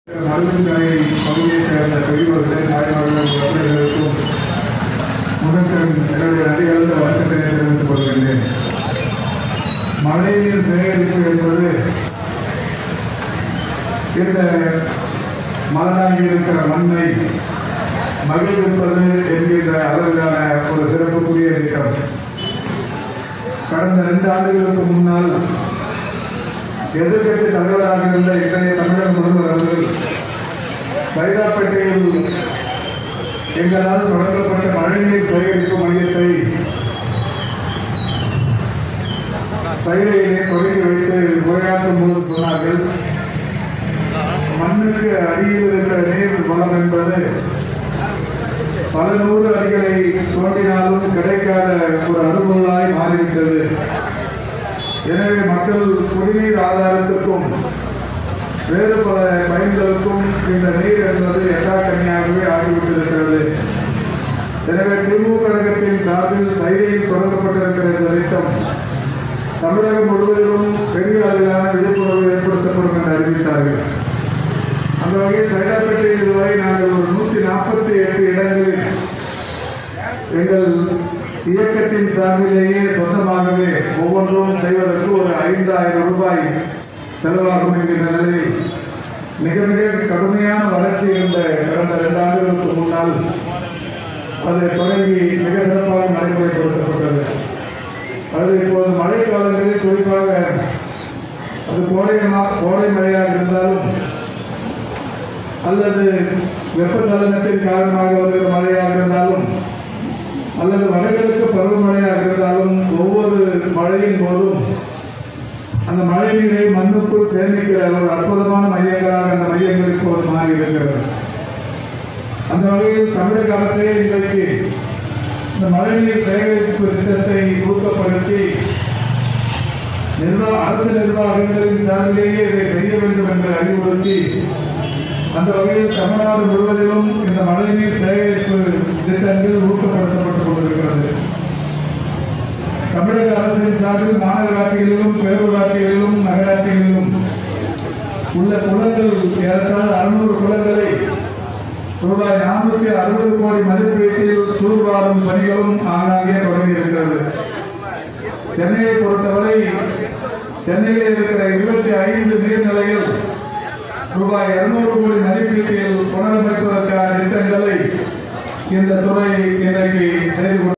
Maduvinkarai பகுதியைச் சேர்ந்த பெரியவர்களே தாய்மார்களுக்கும் முதற்கண் என்னுடைய அதிகாரத்த வழக்கத்தை தெரிவித்துக் கொள்கின்றேன். மழைநீர் சேகரிப்பு என்பது இந்த மலராகி இருக்கிற மண்ணை மகிழ்விப்பது என்கின்ற அளவிலான ஒரு சிறப்புக்குரிய திட்டம். கடந்த 2 ஆண்டுகளுக்கு முன்னால் எதிர்கட்சி தலைவராக இருந்த இன்றைய தமிழக முதல்வர் அவர்கள் சைதாப்பேட்டையில் எங்களால் தொடங்கப்பட்ட மழைநீர் சேகரிப்பு மையத்தை சைலையிலே தொடங்கி வைத்து உரையாற்றும் போது சொன்னார்கள், மண்ணுக்கு அடியில் இருக்கிற நீர் வளம் என்பது பல 100 அடிகளை தோண்டினாலும் கிடைக்காத ஒரு அனுபவமாய் மாறிவிட்டது. எனவே மக்கள் குடிநீர் ஆதாரத்திற்கும் வேறு பல பயன்களுக்கும் இந்த நீர் என்பது எட்டாக்கனியாகவே ஆகிவிட்டிருக்கிறது. எனவே திமுக கழகத்தின் சார்பில் சைலையில் தொடங்கப்பட்டிருக்கிற இந்த திட்டம் தமிழகம் முழுவதிலும் பெரிய அளவிலான விழிப்புணர்வு ஏற்படுத்தப்படும் என்று அறிவித்தார்கள். அந்த வகையில் சைதாப்பேட்டையில் இதுவரை நாங்கள் ஒரு 148 இடங்களில் எங்கள் இயக்கத்தின் சார்பிலேயே சொந்தமாகவே ஒவ்வொன்றும் செய்வதற்கு ஒரு 5000 ரூபாய் செலவாகும் என்கின்ற நிலையில் மிக மிக கடுமையான வளர்ச்சி இருந்த கடந்த 2 ஆண்டுகளுக்கு முன்னால் அதை தொடங்கி மிக சிறப்பாக நடைமுறைப்படுத்தப்பட்டது. அது இப்போது மழைக்காலங்களில் குறிப்பாக அது கோடை மழையாக இருந்தாலும் அல்லது வெப்பச்சலனத்தின் காரணமாக வருகிற மழையாக இருந்தாலும் அல்லது வடகிழக்கு பருவமழையாக இருந்தாலும் ஒவ்வொரு மழையின் போதும் அந்த மழை நீரை மண்ணுக்குள் சேமிக்கிற ஒரு அற்புதமான மையங்களாக அந்த மையங்கள் இப்போது மாறி இருக்கிறது. அந்த வகையில் தமிழக அரசே இன்றைக்கு இந்த மழைநீர் சேகரிப்பு திட்டத்தை ஊக்கப்படுத்தி அரசு நிர்வாகங்களின் சார்பிலேயே இதை செய்ய வேண்டும் என்று அறிவுறுத்தி அந்த வகையில் தமிழ்நாடு முழுவதிலும் இந்த மழைநீர் சேகரிப்பு திட்டங்கள் ஊக்கப்படுத்தப்பட்டுக் கொண்டிருக்கிறது. தமிழக அரசின் சார்பில் மாநகராட்சிகளிலும் பேரூராட்சிகளிலும் நகராட்சிகளிலும் உள்ள குளங்கள் ஏறத்தாழ 600 குளங்களை ரூபாய் 460 கோடி மதிப்பீட்டில் தூர்வாரும் பணிகளும் ஆங்காங்கே தொடங்கியிருக்கிறது. சென்னையை பொறுத்தவரை சென்னையில் இருக்கிற 25 நீர்நிலைகள் ரூபாய் 200 கோடி மதிப்பீட்டில் புனரமைப்பதற்கான திட்டங்களை இந்த துறை இன்றைக்கு செய்து